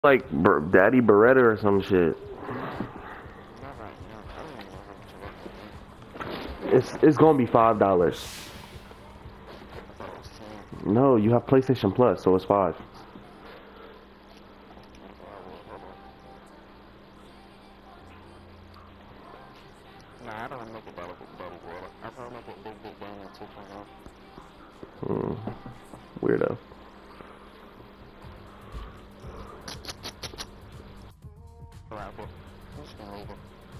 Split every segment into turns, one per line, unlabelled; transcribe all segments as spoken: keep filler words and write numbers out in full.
Like Ber Daddy Beretta or some shit. It's it's gonna be five dollars. No, you have PlayStation Plus, so it's five.
Nah, I don't know about Battle Battle Royale. I don't know about Big Big Bang two point oh.
Hmm. Weirdo.
Alright, but who's going over?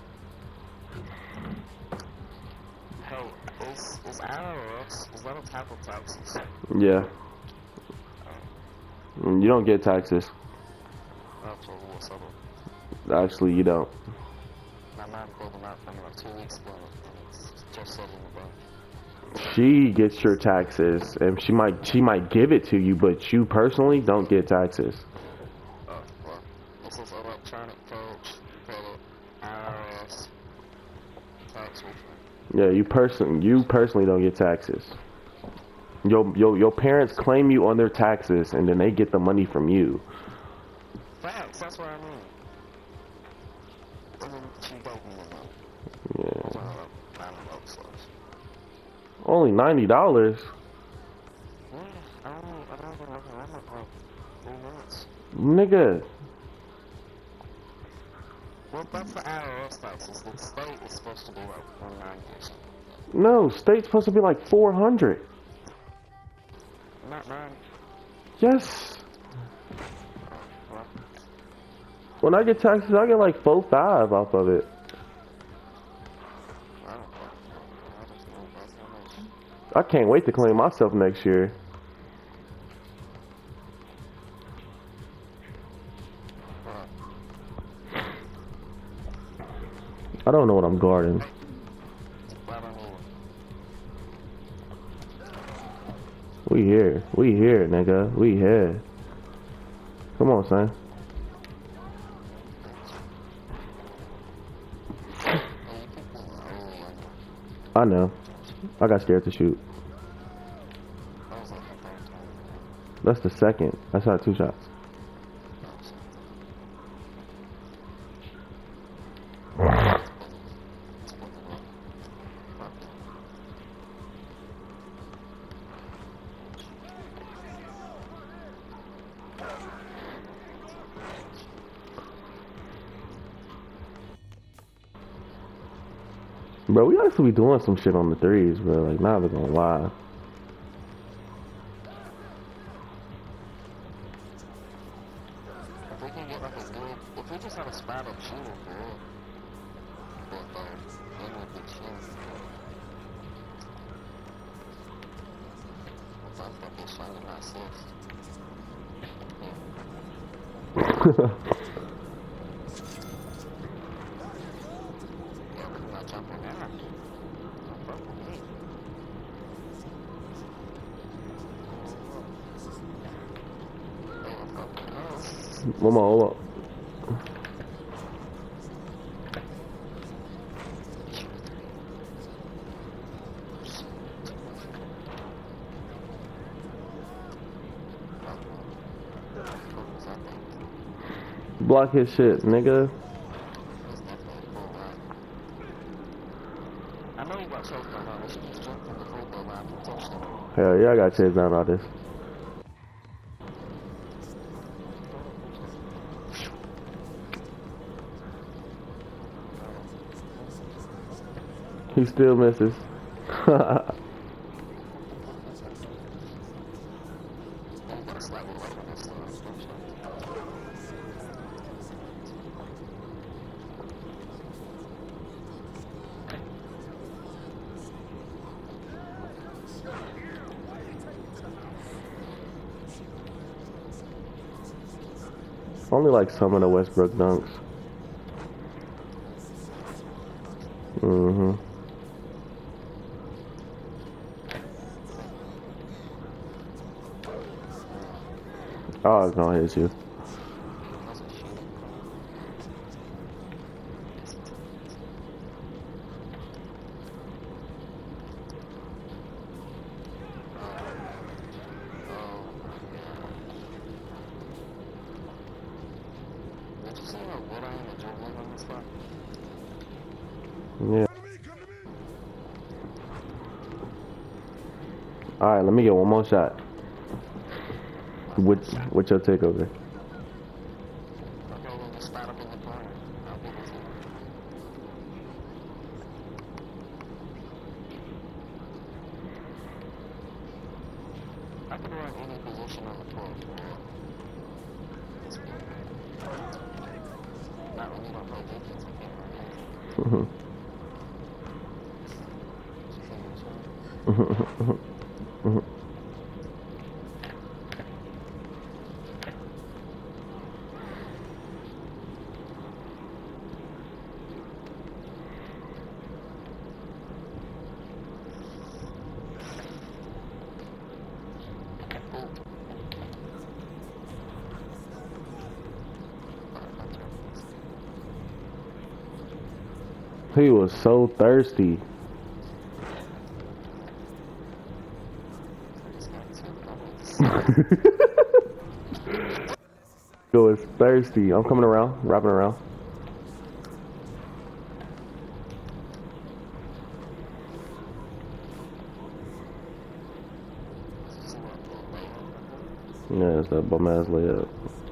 Hell, is, is I R S, is that a type of taxes?
Yeah. Mm, You don't get taxes.
That's what what's up.
Actually, you don't.
My mom called them out for me like two weeks ago. And it's just settling about.
She gets your taxes, and she might she might give it to you, but you personally don't get taxes.
Uh, well, this is electronic codes for the I R S tax refund.
Yeah, you person you personally don't get taxes. Your your your parents claim you on their taxes, and then they get the money from you.
Facts, that's what I mean. And then she broke me in
Yeah.
I was like, I don't know, so.
Only ninety dollars.
Yeah, I don't know, I don't know, I don't know, three minutes.
Nigga.
Well, that's the I R S taxes. The state is supposed to be like one ninety.
No, state's supposed to be like four hundred.
Not nine.
Yes.
Well,
When I get taxes, I get like four five off of it.
I don't know. I just know that's how much.
I can't wait to claim myself next year.
But,
I don't know what I'm guarding.
I don't know.
We here. We here, nigga. We here. Come on, son. I know. I got scared to shoot.
That was like a third time.
That's the second. I shot two shots. Bro, we actually be doing some shit on the threes, bro. Like, not even gonna lie.
If we can get like a good, if we just have a spot up shooter for real, but um, then we'll be chilling. But I'm fucking swinging myself. Yeah, I'm not jumping out. Don't fuck with me. Oh, fucking hell.
One more, hold up. Block his shit, nigga.
I know you got choked on that. You just jumped from the football line for touchdown.
Hell yeah, I got chased down all this. He still misses. Only like some of the Westbrook dunks. Mm-hmm. Oh, it's gonna hit you.
see how good I am at dribbling on this spot?
Yeah. All right, let me get one more shot. With with your takeover.
I'll go in the spot up in the corner. I'll give it to you. I can run any position on the court for this game. Not when you don't play defense, I can't run anything.
Mhm.
You see what I'm saying?
Mhm. Mhm. He was so thirsty. He was thirsty. I'm coming around, wrapping around. Yeah, it's that bum ass layup.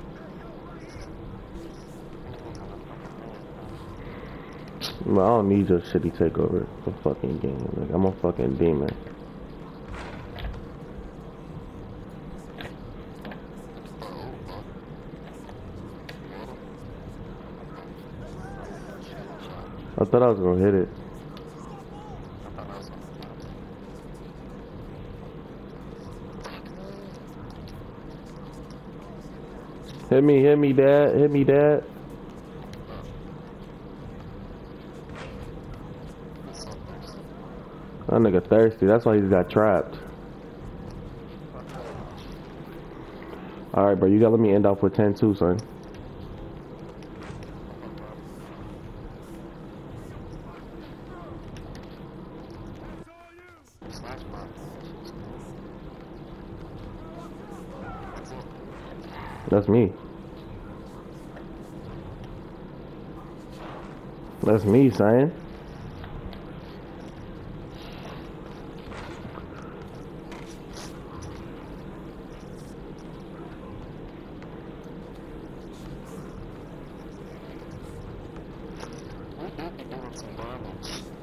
Well, I don't need your shitty takeover for fucking game. Like, I'm a fucking demon. I thought I was gonna hit it. Hit me, hit me, dad. Hit me, dad. That nigga thirsty. That's why he's got trapped. Alright, bro. You gotta let me end off with ten two, son. That's me. That's me, son.
We do be doing some damage.